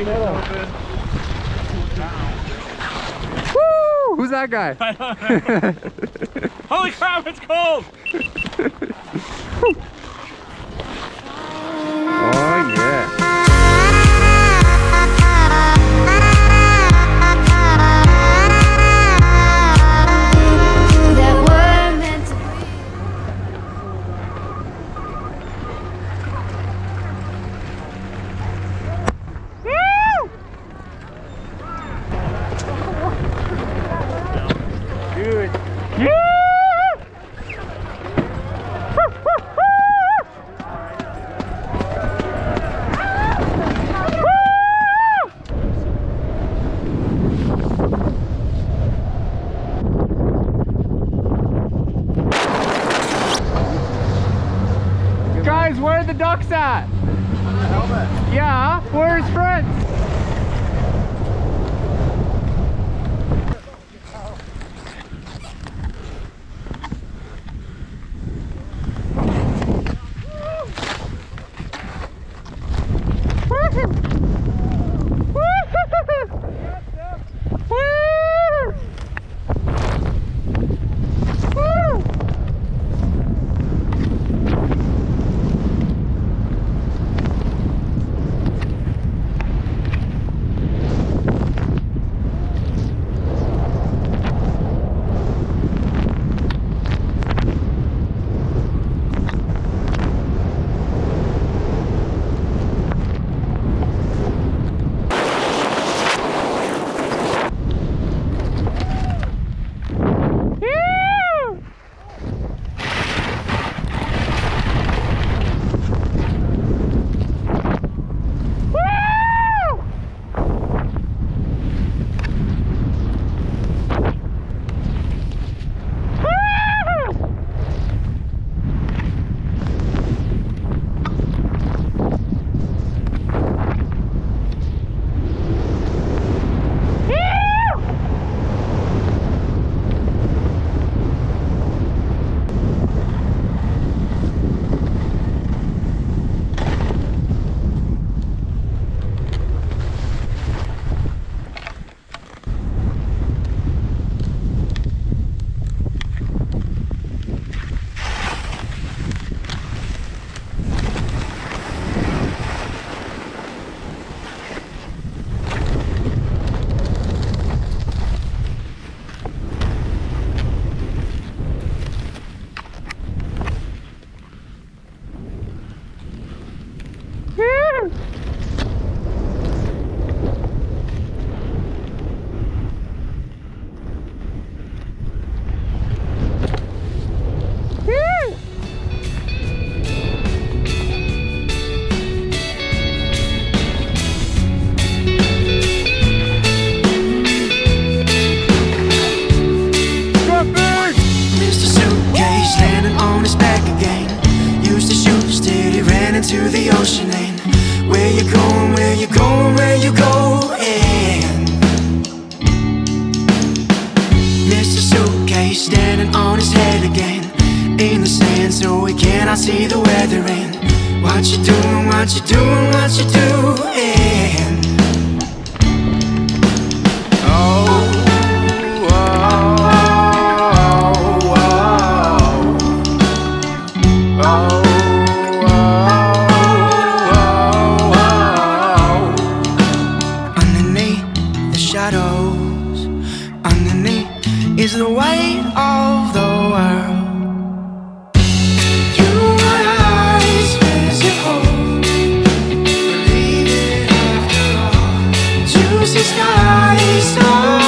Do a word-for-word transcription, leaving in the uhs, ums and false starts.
Woo! Who's that guy? I don't know. Holy crap, it's cold! Oh yeah. Guys, where are the ducks at? Yeah, where's Fritz? To the ocean lane. Where you going, where you going, where you going? Mister Suitcase standing on his head again, in the sand so he cannot see the weather in. What you doing, what you doing, what you doing? Oh, oh, oh, oh, oh. Shadows underneath is the weight of the world. You eyes physical, believe it after all. Juicy skies.